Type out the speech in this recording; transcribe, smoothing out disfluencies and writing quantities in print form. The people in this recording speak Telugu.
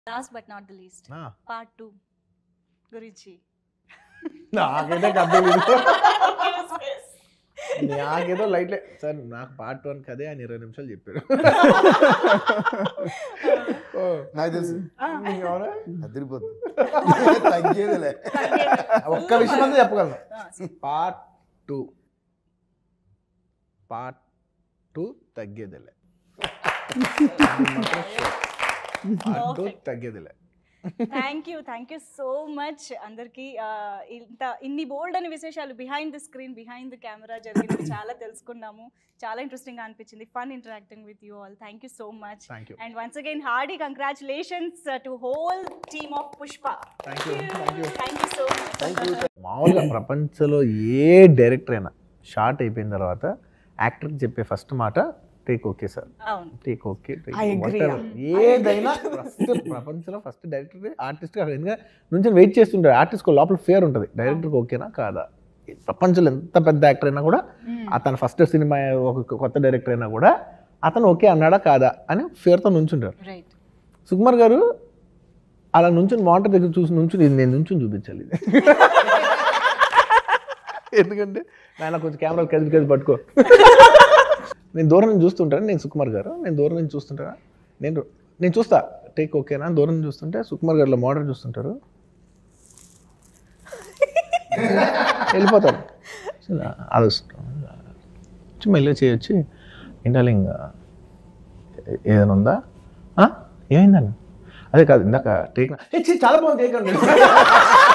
Last but not the least part 2 గురించి నాకైతే కథ నాకేదో లైట్లే సార్ నాకు పార్ట్ 1 కదే అని 20 నిమిషాలు చెప్పారు. నాకు తెలుసు అదిరిపోతుంది తగ్గేదిలే. ఒక్క విషయం అంతా చెప్పగలను. పార్ట్ 2 తగ్గేదిలే. పార్ట్ 2 తగ్గేదిలే. థ్యాంక్ యూ సో మచ్ అందరికి. ఇన్ని బోల్డ్ అనే విశేషాలు behind the screen behind the camera జరిగినవి చాలా తెలుసుకున్నాము. చాలా ఇంట్రెస్టింగ్ గా అనిపించింది. Fun interacting with you all. Thank you so much. And once again hearty congratulations to whole team of Pushpa. Thank you so much. మామూలుగా ప్రపంచంలో ఏ డైరెక్టర్ అయినా షార్ట్ అయిపోయిన తర్వాత యాక్టర్కి చెప్పే ఫస్ట్ మాట take okay sir, take okay. ఏదైనా ఫస్ట్ ప్రపంచంలో ఫస్ట్ డైరెక్టర్ ఆర్టిస్ట్ ఎందుకంటే నుంచి వెయిట్ చేస్తుంటారు. ఆర్టిస్ట్ లోపల ఫేర్ ఉంటుంది, డైరెక్టర్కి ఓకేనా కాదా. ప్రపంచంలో ఎంత పెద్ద యాక్టర్ అయినా కూడా అతను ఫస్ట్ సినిమా ఒక కొత్త డైరెక్టర్ అయినా కూడా అతను ఓకే అన్నాడా కాదా అని ఫేర్తో నుంచుంటారు. సుకుమార్ గారు అలా నుంచుని మానిటర్ దగ్గర చూసి నేను నుంచుని చూపించాలి ఇది. ఎందుకంటే నాయన కొంచెం కెమెరా కదిలి పట్టుకో. నేను దూరం నుంచి చూస్తుంటాను. నేను సుకుమార్ గారు నేను దూరం నుంచి చూస్తుంటారా, నేను చూస్తా టేక్ ఓకేనా దూరం నుంచి చూస్తుంటే సుకుమార్ గారు మోడల్ చూస్తుంటారు, వెళ్ళిపోతారు. ఆలోచిస్తాం మెల్లి చేయొచ్చి ఏంటాలి ఇంకా ఏదైనా ఉందా, ఏమైందని. అదే కాదు ఇందాక టేక్ చాలా బాగుంది టేక్ అండి.